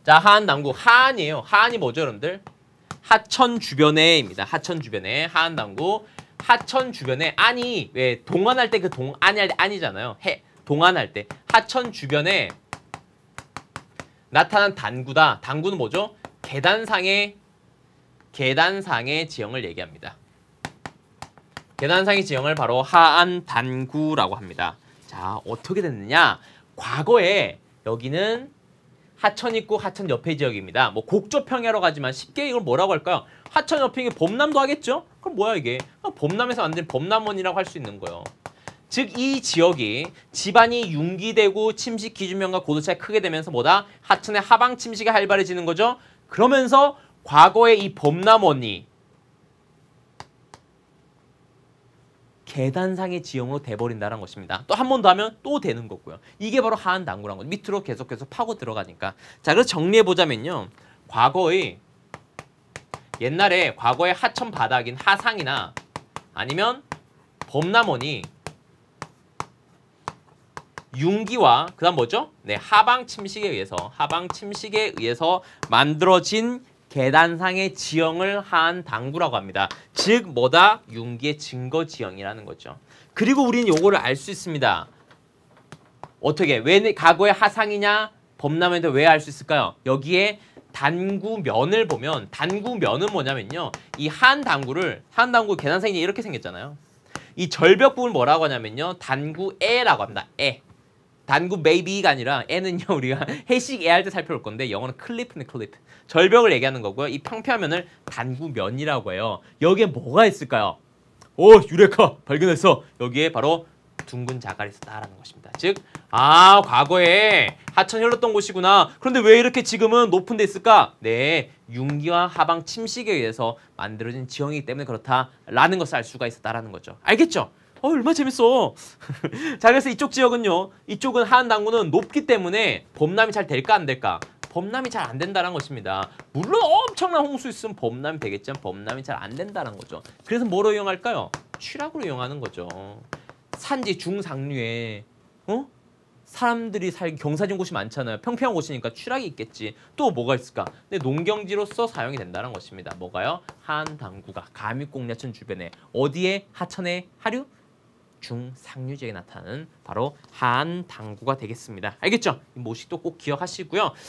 자, 하안 당구. 하안이에요. 하안이 뭐죠, 여러분들? 하천 주변에입니다. 하천 주변에. 하안 당구. 하천 주변에 안이 왜 동안할 때 그 동안이 할 때 안이잖아요. 동안할 때. 하천 주변에 나타난 단구다. 단구는 뭐죠? 계단상의 지형을 얘기합니다. 계단상의 지형을 바로 하안 단구라고 합니다. 자, 어떻게 됐느냐? 과거에 여기는 하천 있고 하천 옆에 지역입니다. 뭐 곡조평야로 가지만 쉽게 이걸 뭐라고 할까요? 하천 옆에 범람도 하겠죠? 그럼 뭐야 이게? 범람에서 만든 범람원이라고 할 수 있는 거예요. 즉 이 지역이 집안이 융기되고 침식 기준면과 고도 차이 크게 되면서 뭐다? 하천의 하방 침식이 활발해지는 거죠. 그러면서 과거에 이 범람원이 계단상의 지형으로 돼버린다는 것입니다. 또 한 번 더 하면 또 되는 거고요. 이게 바로 하안 당구라는 거죠. 밑으로 계속 파고 들어가니까. 자, 그래서 정리해보자면요. 옛날에 과거의 하천 바닥인 하상이나 아니면 범람원이 융기와 그다음 뭐죠? 네, 하방 침식에 의해서 만들어진 계단상의 지형을 하안 당구라고 합니다. 즉 뭐다? 융기의 증거 지형이라는 거죠. 그리고 우리는 요거를 알 수 있습니다. 어떻게? 왜 과거의 하상이냐? 범람인데 왜 알 수 있을까요? 여기에 단구면을 보면 단구면은 뭐냐면요. 이 하안 당구 계단상이 이렇게 생겼잖아요. 이 절벽 부분 뭐라고 하냐면요. 단구에라고 합니다. 단구 베이비가 아니라 애는요 우리가 해식 애 할 때 살펴볼 건데 영어는 클리프네 클리프. 절벽을 얘기하는 거고요. 이 평평한 면을 단구면이라고 해요. 여기에 뭐가 있을까요? 오, 유레카 발견했어. 여기에 바로 둥근 자갈이 있었다라는 것입니다. 즉, 과거에 하천이 흘렀던 곳이구나. 그런데 왜 이렇게 지금은 높은 데 있을까? 네, 융기와 하방 침식에 의해서 만들어진 지형이기 때문에 그렇다라는 것을 알 수가 있었다라는 거죠. 알겠죠? 얼마나 재밌어. 자, 그래서 이쪽 지역은요. 이쪽은 하안 당구는 높기 때문에 범람이 잘 될까 안 될까? 범람이 잘 안 된다는 것입니다. 물론 엄청난 홍수 있으면 범람이 되겠지만 범람이 잘 안 된다는 거죠. 그래서 뭐로 이용할까요? 취락으로 이용하는 거죠. 산지 중상류에 사람들이 경사진 곳이 많잖아요. 평평한 곳이니까 취락이 있겠지. 또 뭐가 있을까? 근데 농경지로서 사용이 된다는 것입니다. 뭐가요? 하안 당구가 감익공야천 주변에 어디에? 하천의 하류? 중상류 지역에 나타나는 바로 하안 당구가 되겠습니다. 알겠죠? 이 모식도 꼭 기억하시고요.